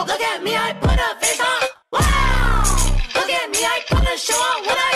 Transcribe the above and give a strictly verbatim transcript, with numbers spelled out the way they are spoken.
Look at me, I put a face on. Wow! Look at me, I put a show on when I